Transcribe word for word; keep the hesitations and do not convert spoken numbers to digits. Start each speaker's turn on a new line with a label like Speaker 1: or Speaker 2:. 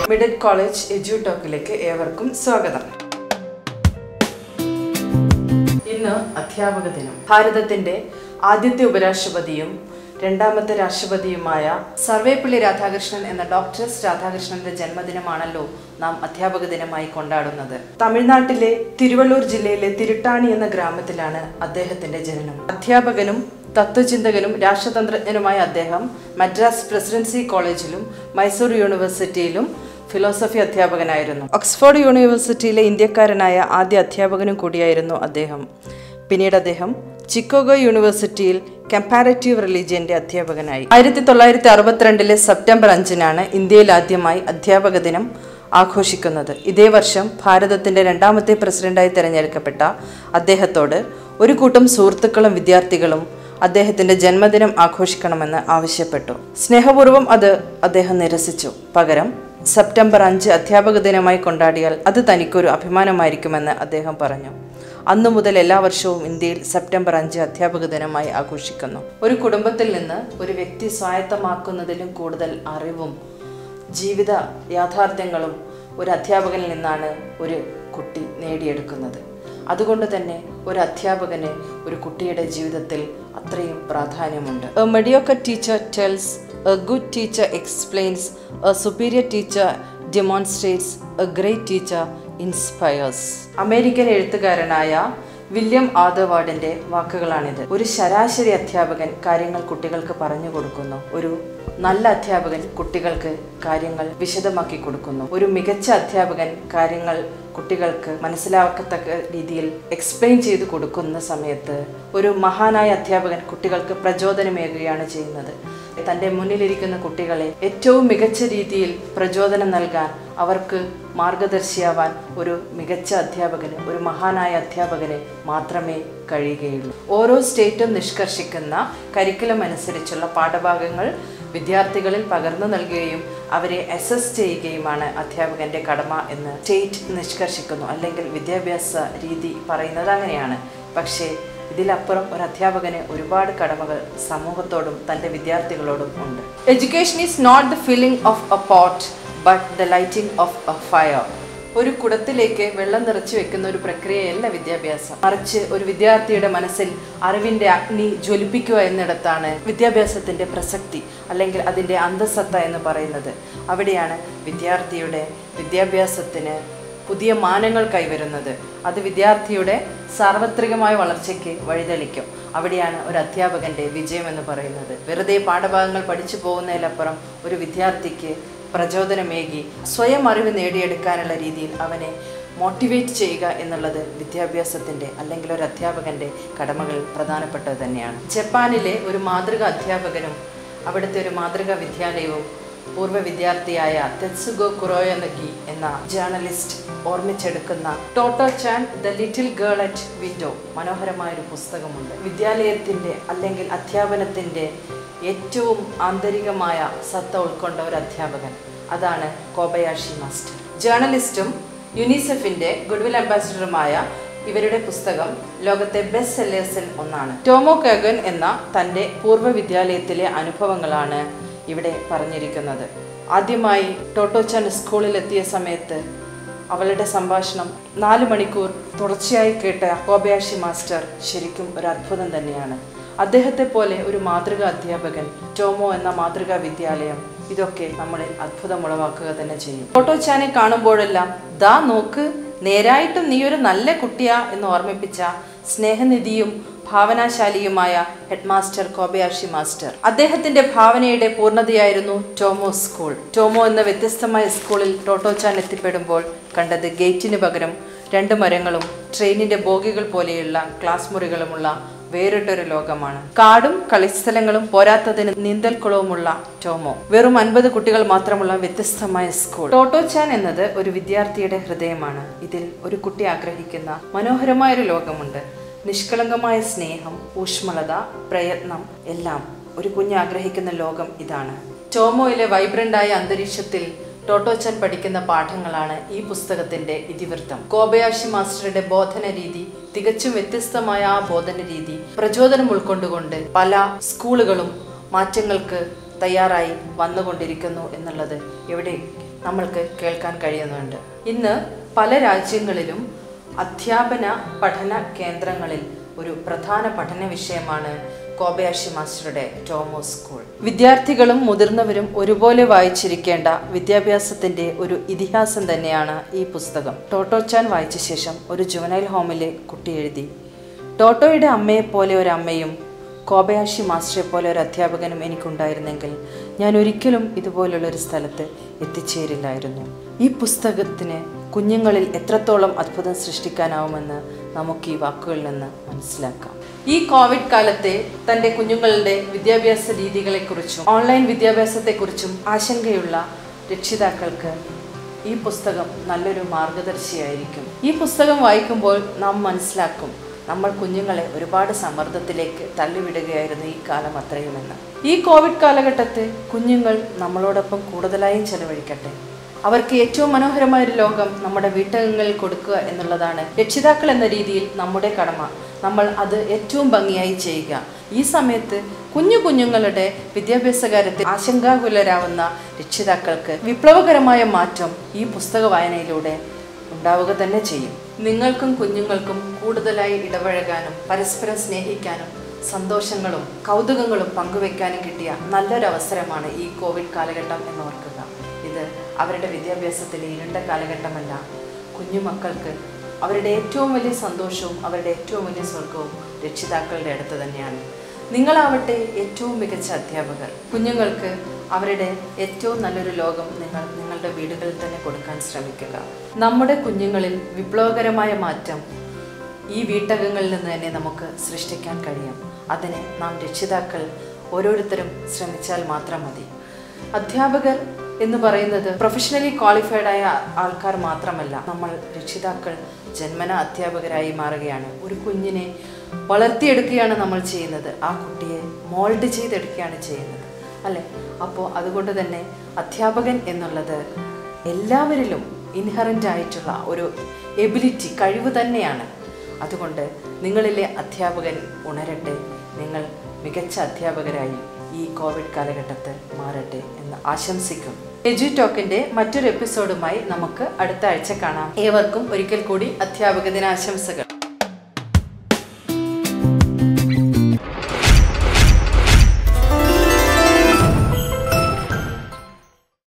Speaker 1: മിഡറ്റ് college edu ടോക്കിലേക്ക് ഏവർക്കും സ്വാഗതം. ഇന്ന് അധ്യാപക ദിനം. ഭാരതത്തിന്റെ ആദ്യത്തെ ഉപരാഷ്ട്രപതിയും രണ്ടാമത്തെ രാഷ്ട്രപതിയുമായ സർവേപ്പള്ളി രാധാകൃഷ്ണൻ എന്ന ഡോക്ടർ എസ് രാധാകൃഷ്ണന്റെ ജന്മദിനമാണല്ലോ നാം അധ്യാപക ദിനമായി കൊണ്ടാടുന്നത്. തമിഴ്നാട്ടിലെ തിരുവള്ളൂർ ജില്ലയിലെ തിരുട്ടാണി എന്ന ഗ്രാമത്തിലാണ് അദ്ദേഹത്തിന്റെ ജനനം. അധ്യാപകനും തത്വചിന്തകനും രാഷ്ട്രതന്ത്രജ്ഞനുമായ അദ്ദേഹം മദ്രാസ് പ്രസിഡൻസി കോളേജിലും മൈസൂർ യൂണിവേഴ്സിറ്റിയിലും ഫിലോസഫി അധ്യാപകനായിരുന്നു. ഓക്സ്ഫോർഡ് യൂണിവേഴ്സിറ്റിയിലെ ഇന്ത്യക്കാരനായ ആദ്യ അധ്യാപകനും കൂടിയായിരുന്നു അദ്ദേഹം. പിന്നീട് അദ്ദേഹം ചിക്കാഗോ യൂണിവേഴ്സിറ്റിയിൽ കമ്പാരറ്റീവ് റിലീജിയന്റെ അധ്യാപകനായി. ആയിരത്തി തൊള്ളായിരത്തി അറുപത്തിരണ്ടിലെ സെപ്റ്റംബർ അഞ്ചിനാണ് ഇന്ത്യയിൽ ആദ്യമായി അധ്യാപക ദിനം ആഘോഷിക്കുന്നത്. ഇതേ വർഷം ഭാരതത്തിന്റെ രണ്ടാമത്തെ പ്രസിഡന്റായി തിരഞ്ഞെടുക്കപ്പെട്ട അദ്ദേഹത്തോട് ഒരു കൂട്ടം സുഹൃത്തുക്കളും വിദ്യാർത്ഥികളും അദ്ദേഹത്തിന്റെ ജന്മദിനം ആഘോഷിക്കണമെന്ന് ആവശ്യപ്പെട്ടു. സ്നേഹപൂർവ്വം അത് അദ്ദേഹം നിരസിച്ചു. പകരം സെപ്റ്റംബർ അഞ്ച് അധ്യാപക ദിനമായി കൊണ്ടാടിയാൽ അത് തനിക്കൊരു അഭിമാനമായിരിക്കുമെന്ന് അദ്ദേഹം പറഞ്ഞു. അന്നു മുതൽ എല്ലാ വർഷവും ഇന്ത്യയിൽ സെപ്റ്റംബർ അഞ്ച് അധ്യാപക ദിനമായി ആഘോഷിക്കുന്നു. ഒരു കുടുംബത്തിൽ നിന്ന് ഒരു വ്യക്തി സ്വായത്തമാക്കുന്നതിലും കൂടുതൽ അറിവും ജീവിത യാഥാർത്ഥ്യങ്ങളും ഒരു അധ്യാപകനിൽ നിന്നാണ് ഒരു കുട്ടി നേടിയെടുക്കുന്നത്. അതുകൊണ്ട് തന്നെ ഒരു അധ്യാപകന് ഒരു കുട്ടിയുടെ ജീവിതത്തിൽ അത്രയും പ്രാധാന്യമുണ്ട്. A mediocre teacher tells, a good teacher explains, a superior teacher demonstrates, a great teacher inspires. American എഴുത്തുകാരനായ വില്യം ആദർവാർഡിന്റെ വാക്കുകളാണിത്. ഒരു ശരാശരി അധ്യാപകൻ കാര്യങ്ങൾ കുട്ടികൾക്ക് പറഞ്ഞു കൊടുക്കുന്നു. ഒരു നല്ല അധ്യാപകൻ കുട്ടികൾക്ക് കാര്യങ്ങൾ വിശദമാക്കി കൊടുക്കുന്നു. ഒരു മികച്ച അധ്യാപകൻ കാര്യങ്ങൾ കുട്ടികൾക്ക് മനസ്സിലാക്കത്തക്ക രീതിയിൽ എക്സ്പ്ലെയിൻ ചെയ്ത് കൊടുക്കുന്ന സമയത്ത് ഒരു മഹാനായ അധ്യാപകൻ കുട്ടികൾക്ക് പ്രചോദനമേകുകയാണ് ചെയ്യുന്നത്. തൻ്റെ മുന്നിലിരിക്കുന്ന കുട്ടികളെ ഏറ്റവും മികച്ച രീതിയിൽ പ്രചോദനം നൽകാൻ, അവർക്ക് മാർഗദർശിയാവാൻ ഒരു മികച്ച അധ്യാപകന്, ഒരു മഹാനായ അധ്യാപകന് മാത്രമേ കഴിയുകയുള്ളൂ. ഓരോ സ്റ്റേറ്റും നിഷ്കർഷിക്കുന്ന കരിക്കുലം അനുസരിച്ചുള്ള പാഠഭാഗങ്ങൾ വിദ്യാർത്ഥികളിൽ പകർന്നു നൽകുകയും അവരെ അസസ് ചെയ്യുകയുമാണ് അധ്യാപകന്റെ കടമ എന്ന് സ്റ്റേറ്റ് നിഷ്കർഷിക്കുന്നു. അല്ലെങ്കിൽ വിദ്യാഭ്യാസ രീതി പറയുന്നത് അങ്ങനെയാണ്. പക്ഷേ ഇതിലപ്പുറം ഒരു അധ്യാപകന് ഒരുപാട് കടമകൾ സമൂഹത്തോടും തൻ്റെ വിദ്യാർത്ഥികളോടും ഉണ്ട്. Education is not the filling of a pot but the lighting of a fire. ഒരു കുടത്തിലേക്ക് വെള്ളം നിറച്ചു വെക്കുന്ന ഒരു പ്രക്രിയയല്ല വിദ്യാഭ്യാസം. മറിച്ച് ഒരു വിദ്യാർത്ഥിയുടെ മനസ്സിൽ അറിവിന്റെ അഗ്നി ജ്വലിപ്പിക്കുക എന്നിടത്താണ് വിദ്യാഭ്യാസത്തിന്റെ പ്രസക്തി അല്ലെങ്കിൽ അതിൻ്റെ അന്തസത്ത എന്ന് പറയുന്നത്. അവിടെയാണ് വിദ്യാർത്ഥിയുടെ വിദ്യാഭ്യാസത്തിന് പുതിയ മാനങ്ങൾ കൈവരുന്നത്. അത് വിദ്യാർത്ഥിയുടെ സാർവത്രികമായ വളർച്ചയ്ക്ക് വഴിതെളിക്കും. അവിടെയാണ് ഒരു അധ്യാപകന്റെ വിജയം എന്ന് പറയുന്നത്. വെറുതെ പാഠഭാഗങ്ങൾ പഠിച്ചു പോകുന്നതിലപ്പുറം ഒരു വിദ്യാർത്ഥിക്ക് പ്രചോദനമേകി സ്വയം അറിവ് നേടിയെടുക്കാനുള്ള രീതിയിൽ അവനെ മോട്ടിവേറ്റ് ചെയ്യുക എന്നുള്ളത് വിദ്യാഭ്യാസത്തിൻ്റെ അല്ലെങ്കിൽ ഒരു അധ്യാപകൻ്റെ കടമകളിൽ പ്രധാനപ്പെട്ടത് തന്നെയാണ്. ജപ്പാനിലെ ഒരു മാതൃക അധ്യാപകനും അവിടുത്തെ ഒരു മാതൃകാ വിദ്യാലയവും പൂർവ്വ വിദ്യാർത്ഥിയായ തെത്സുഗോ കുറോയനഗി എന്ന ജേർണലിസ്റ്റ് ഓർമ്മിച്ചെടുക്കുന്ന Totto chan the little girl at window മനോഹരമായൊരു പുസ്തകമുണ്ട്. വിദ്യാലയത്തിൻ്റെ അല്ലെങ്കിൽ അധ്യാപനത്തിൻ്റെ ഏറ്റവും ആന്തരികമായ സത്ത ഉൾക്കൊണ്ട ഒരു അധ്യാപകൻ, അതാണ് കോബയാഷി മാസ്റ്റർ. ജേർണലിസ്റ്റും യുനിസെഫിന്റെ ഗുഡ്വിൽ അംബാസിഡറുമായ ഇവരുടെ പുസ്തകം ലോകത്തെ ബെസ്റ്റ് സെല്ലേഴ്സിൽ ഒന്നാണ്. ടോമോ കാഗൻ എന്ന തൻ്റെ പൂർവ്വ വിദ്യാലയത്തിലെ അനുഭവങ്ങളാണ് ഇവിടെ പറഞ്ഞിരിക്കുന്നത്. ആദ്യമായി ടോട്ടോച്ചാൻ സ്കൂളിലെത്തിയ സമയത്ത് അവളുടെ സംഭാഷണം നാല് മണിക്കൂർ തുടർച്ചയായി കേട്ട കോബയാഷി മാസ്റ്റർ ശരിക്കും ഒരു അത്ഭുതം തന്നെയാണ്. അദ്ദേഹത്തെ പോലെ ഒരു മാതൃകാ അധ്യാപകൻ, ടോമോ എന്ന മാതൃകാ വിദ്യാലയം, ഇതൊക്കെ നമ്മളിൽ അത്ഭുതമുളവാക്കുക തന്നെ ചെയ്യും. ടോട്ടോച്ചാനെ കാണുമ്പോഴെല്ലാം ദാ നോക്ക്, നേരായിട്ടും നീ ഒരു നല്ല കുട്ടിയാ എന്ന് ഓർമ്മിപ്പിച്ച സ്നേഹനിധിയും ഭാവനാശാലിയുമായ ഹെഡ് മാസ്റ്റർ കോബയാഷി മാസ്റ്റർ. അദ്ദേഹത്തിന്റെ ഭാവനയുടെ പൂർണ്ണതയായിരുന്നു ടോമോ സ്കൂൾ. ടോമോ എന്ന വ്യത്യസ്തമായ സ്കൂളിൽ ടോട്ടോച്ചാൻ എത്തിപ്പെടുമ്പോൾ കണ്ടത് ഗേറ്റിന് പകരം രണ്ട് മരങ്ങളും ട്രെയിനിന്റെ ബോഗികൾ പോലെയുള്ള ക്ലാസ് മുറികളുമുള്ള വേറിട്ടൊരു ലോകമാണ്. കാടും കളിസ്ഥലങ്ങളും പോരാത്തതിന് നീന്തൽക്കുളവുമുള്ള ടോമോ. വെറും അൻപത് കുട്ടികൾ മാത്രമുള്ള വ്യത്യസ്തമായ സ്കൂൾ. ടോട്ടോച്ചാൻ എന്നത് ഒരു വിദ്യാർത്ഥിയുടെ ഹൃദയമാണ്. ഇതിൽ ഒരു കുട്ടി ആഗ്രഹിക്കുന്ന മനോഹരമായൊരു ലോകമുണ്ട്. നിഷ്കളങ്കമായ സ്നേഹം, ഊഷ്മളത, പ്രയത്നം എല്ലാം ഒരു കുഞ്ഞ് ആഗ്രഹിക്കുന്ന ലോകം ഇതാണ്. ടോമോയിലെ വൈബ്രന്റായ അന്തരീക്ഷത്തിൽ ടോട്ടോച്ചാൻ പഠിക്കുന്ന പാഠങ്ങളാണ് ഈ പുസ്തകത്തിന്റെ ഇതിവൃത്തം. കോബയാഷി മാസ്റ്ററുടെ ബോധന രീതി തികച്ചും വ്യത്യസ്തമായ ആ ബോധന രീതി പ്രചോദനം ഉൾക്കൊണ്ടുകൊണ്ട് പല സ്കൂളുകളും മാറ്റങ്ങൾക്ക് തയ്യാറായി വന്നുകൊണ്ടിരിക്കുന്നു എന്നുള്ളത് ഇവിടെ നമ്മൾക്ക് കേൾക്കാൻ കഴിയുന്നുണ്ട്. ഇന്ന് പല രാജ്യങ്ങളിലും അധ്യാപന പഠന കേന്ദ്രങ്ങളിൽ ഒരു പ്രധാന പഠന വിഷയമാണ് കോബയാഷി മാസ്റ്ററുടെ ടോമോ സ്കൂൾ. വിദ്യാർത്ഥികളും മുതിർന്നവരും ഒരുപോലെ വായിച്ചിരിക്കേണ്ട വിദ്യാഭ്യാസത്തിന്റെ ഒരു ഇതിഹാസം തന്നെയാണ് ഈ പുസ്തകം. ടോട്ടോ ചാൻ വായിച്ച ശേഷം ഒരു ജുവനൈൽ ഹോമിലെ കുട്ടി എഴുതി, ടോട്ടോയുടെ അമ്മയെപ്പോലെ ഒരു അമ്മയും കോബയാഷി മാസ്റ്ററെ പോലെ ഒരു അധ്യാപകനും എനിക്കുണ്ടായിരുന്നെങ്കിൽ ഞാൻ ഒരിക്കലും ഇതുപോലുള്ളൊരു സ്ഥലത്ത് എത്തിച്ചേരില്ലായിരുന്നു. ഈ പുസ്തകത്തിന് കുഞ്ഞുങ്ങളിൽ എത്രത്തോളം അത്ഭുതം സൃഷ്ടിക്കാനാവുമെന്ന് നമുക്ക് ഈ വാക്കുകളിൽ നിന്ന് മനസ്സിലാക്കാം. ഈ കോവിഡ് കാലത്തെ തൻ്റെ കുഞ്ഞുങ്ങളുടെ വിദ്യാഭ്യാസ രീതികളെക്കുറിച്ചും ഓൺലൈൻ വിദ്യാഭ്യാസത്തെക്കുറിച്ചും ആശങ്കയുള്ള രക്ഷിതാക്കൾക്ക് ഈ പുസ്തകം നല്ലൊരു മാർഗദർശിയായിരിക്കും. ഈ പുസ്തകം വായിക്കുമ്പോൾ നാം മനസ്സിലാക്കും, നമ്മൾ കുഞ്ഞുങ്ങളെ ഒരുപാട് സമ്മർദ്ദത്തിലേക്ക് തള്ളിവിടുകയായിരുന്നു ഈ കാലം അത്രയുമെന്ന്. ഈ കോവിഡ് കാലഘട്ടത്തിൽ കുഞ്ഞുങ്ങൾ നമ്മളോടൊപ്പം കൂടുതലായും ചെലവഴിക്കട്ടെ. അവർക്ക് ഏറ്റവും മനോഹരമായൊരു ലോകം നമ്മുടെ വീട്ടകങ്ങളിൽ കൊടുക്കുക എന്നുള്ളതാണ് രക്ഷിതാക്കൾ എന്ന രീതിയിൽ നമ്മുടെ കടമ. നമ്മൾ അത് ഏറ്റവും ഭംഗിയായി ചെയ്യുക. ഈ സമയത്ത് കുഞ്ഞു കുഞ്ഞുങ്ങളുടെ വിദ്യാഭ്യാസ കാര്യത്തിൽ ആശങ്കാകുലരാവുന്ന രക്ഷിതാക്കൾക്ക് വിപ്ലവകരമായ മാറ്റം ഈ പുസ്തക വായനയിലൂടെ ഉണ്ടാവുക തന്നെ ചെയ്യും. നിങ്ങൾക്കും കുഞ്ഞുങ്ങൾക്കും കൂടുതലായി ഇടപഴകാനും പരസ്പരം സ്നേഹിക്കാനും സന്തോഷങ്ങളും കൗതുകങ്ങളും പങ്കുവെക്കാനും കിട്ടിയ നല്ലൊരവസരമാണ് ഈ കോവിഡ് കാലഘട്ടം എന്നോർക്കുക. ഇത് അവരുടെ വിദ്യാഭ്യാസത്തിലെ ഇരുണ്ട കാലഘട്ടമല്ല. കുഞ്ഞുമക്കൾക്ക് അവരുടെ ഏറ്റവും വലിയ സന്തോഷവും അവരുടെ ഏറ്റവും വലിയ സ്വർഗവും രക്ഷിതാക്കളുടെ അടുത്ത് തന്നെയാണ്. നിങ്ങളാവട്ടെ ഏറ്റവും മികച്ച അധ്യാപകർ. കുഞ്ഞുങ്ങൾക്ക് അവരുടെ ഏറ്റവും നല്ലൊരു ലോകം നിങ്ങൾ നിങ്ങളുടെ വീടുകളിൽ തന്നെ കൊടുക്കാൻ ശ്രമിക്കുക. നമ്മുടെ കുഞ്ഞുങ്ങളിൽ വിപ്ലവകരമായ മാറ്റം ഈ വീട്ടകങ്ങളിൽ നിന്ന് തന്നെ നമുക്ക് സൃഷ്ടിക്കാൻ കഴിയും. അതിന് നാം രക്ഷിതാക്കൾ ഓരോരുത്തരും ശ്രമിച്ചാൽ മാത്രം മതി. അധ്യാപകർ എന്ന് പറയുന്നത് പ്രൊഫഷണലി ക്വാളിഫൈഡ് ആയ ആൾക്കാർ മാത്രമല്ല. നമ്മൾ രക്ഷിതാക്കൾ ജന്മന അധ്യാപകരായി മാറുകയാണ്. ഒരു കുഞ്ഞിനെ വളർത്തിയെടുക്കുകയാണ് നമ്മൾ ചെയ്യുന്നത്. ആ കുട്ടിയെ മോൾഡ് ചെയ്തെടുക്കുകയാണ് ചെയ്യുന്നത്, അല്ലേ? അപ്പോൾ അതുകൊണ്ട് തന്നെ അധ്യാപകൻ എന്നുള്ളത് എല്ലാവരിലും ഇൻഹറൻ്റ് ആയിട്ടുള്ള ഒരു എബിലിറ്റി, കഴിവ് തന്നെയാണ്. അതുകൊണ്ട് നിങ്ങളിലെ അധ്യാപകൻ ഉണരട്ടെ. നിങ്ങൾ മികച്ച അധ്യാപകരായി ഈ കോവിഡ് കാലഘട്ടത്തിൽ മാറട്ടെ എന്ന് ആശംസിക്കും. എജു ടോക്കിന്റെ മറ്റൊരു എപ്പിസോഡുമായി നമുക്ക് അടുത്ത ആഴ്ച കാണാം. ഏവർക്കും ഒരിക്കൽ കൂടി അധ്യാപക ദിനാശംസകൾ.